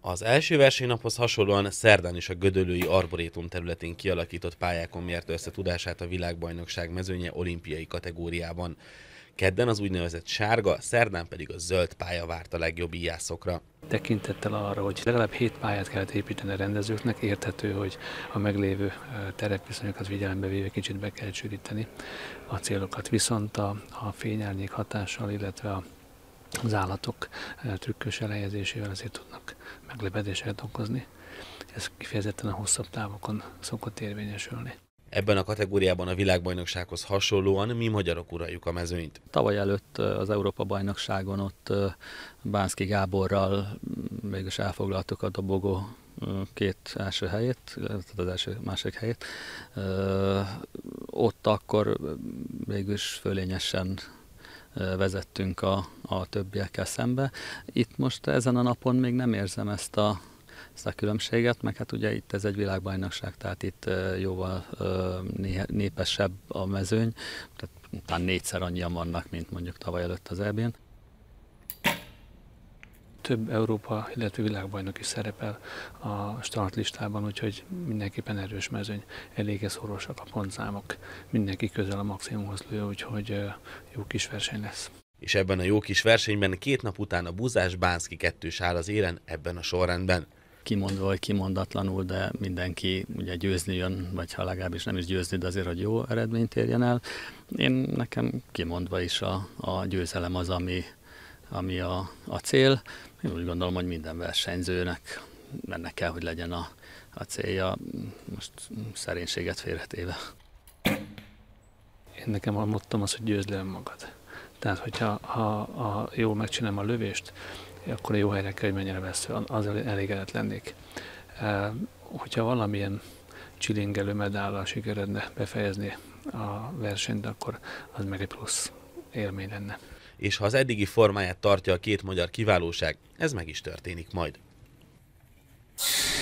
Az első versenynaphoz hasonlóan szerdán is a gödöllői arborétum területén kialakított pályákon mérte össze tudását a világbajnokság mezőnye olimpiai kategóriában. Kedden az úgynevezett sárga, szerdán pedig a zöld pálya várt a legjobb íjászokra. Tekintettel arra, hogy legalább 7 pályát kellett építeni a rendezőknek, érthető, hogy a meglévő terepviszonyokat figyelembe véve kicsit be kell sűríteni a célokat. Viszont a fényárnyék hatással, illetve az állatok trükkös elhelyezésével azért tudnak meglepetéseket okozni. Ez kifejezetten a hosszabb távokon szokott érvényesülni. Ebben a kategóriában a világbajnoksághoz hasonlóan mi magyarok uraljuk a mezőnyt. Tavaly előtt az Európa-bajnokságon ott Bánszky Gáborral mégis elfoglaltuk a dobogó két első helyét, tehát az első második helyét. Ott akkor mégis fölényesen vezettünk a többiekkel szembe. Itt most ezen a napon még nem érzem ezt a különbséget, meg hát ugye itt ez egy világbajnokság, tehát itt jóval népesebb a mezőny, tehát talán 4-szer annyian vannak, mint mondjuk tavaly előtt az EB-n. Több Európa, illetve világbajnok is szerepel a startlistában, úgyhogy mindenképpen erős mezőny, elég szorosak a pontszámok, mindenki közel a maximumhoz lő, úgyhogy jó kis verseny lesz. És ebben a jó kis versenyben 2 nap után a Buzás Bánszky kettős áll az élen ebben a sorrendben. Kimondva vagy kimondatlanul, de mindenki ugye győzni jön, vagy ha legalábbis nem is győzni, de azért, hogy jó eredményt érjen el. Nekem kimondva is a győzelem az, ami a cél. Én úgy gondolom, hogy minden versenyzőnek ennek kell, hogy legyen a célja, most szerénységet félretéve. Nekem a mottom az, hogy győzd le önmagad. Tehát, hogyha jól megcsinálom a lövést, akkor a jó helyre kell, hogy mennyire vesző, az elégedett lennék. Hogyha valamilyen csilingelő medállal sikeredne befejezni a versenyt, akkor az meg egy plusz élmény lenne. És ha az eddigi formáját tartja a két magyar kiválóság, ez meg is történik majd.